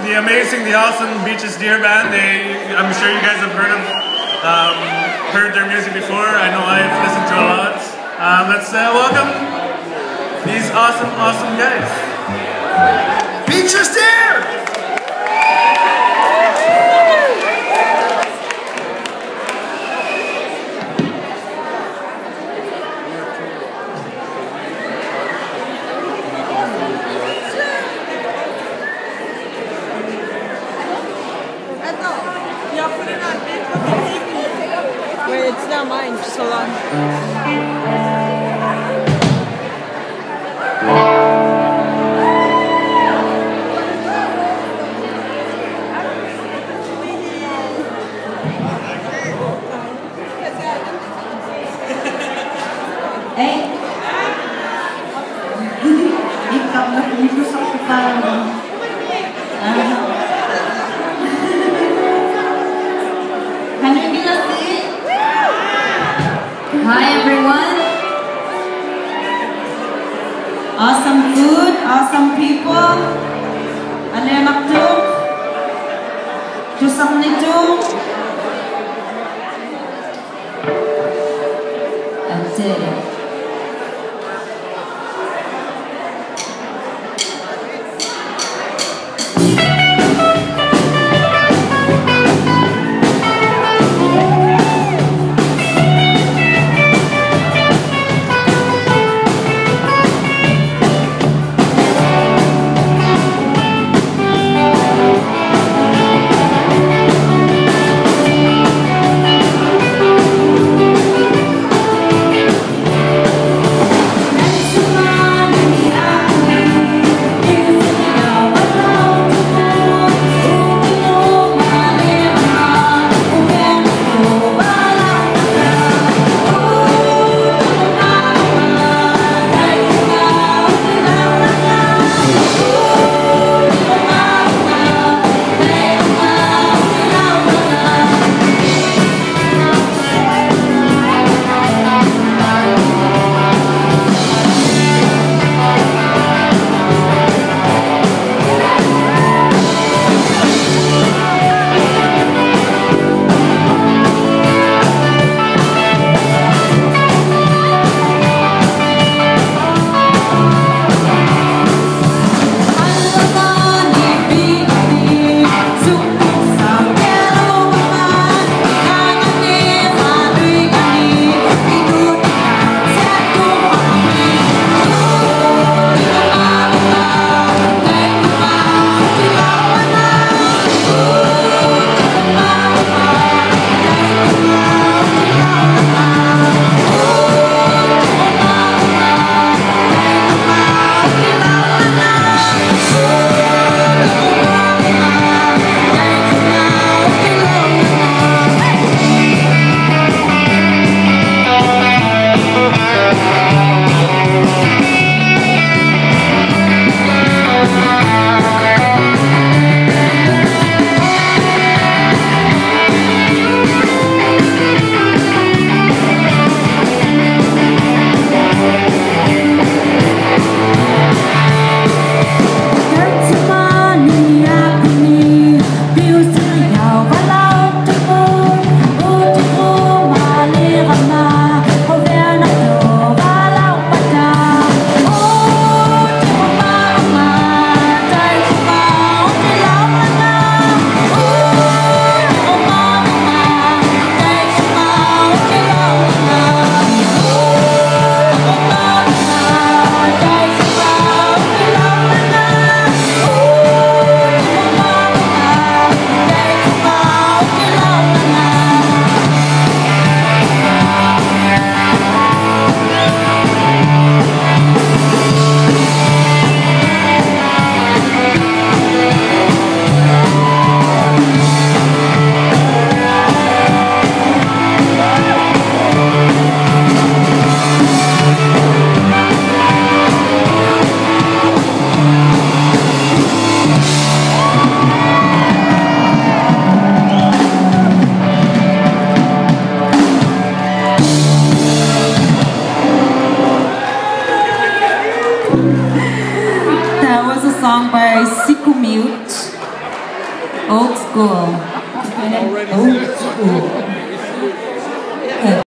the amazing, the awesome Beatrice Deer Band. I'm sure you guys have heard their music before. I know I've listened to a lot. Let's welcome these awesome guys. Beatrice Deer! Wait, it's not mine, just hold on. Hey! Ikaw na pumusok sa parang. Can you get us in? Hi everyone. Awesome food, awesome people. Alemak tu. Jusang nito. That's it. Old school. Old school.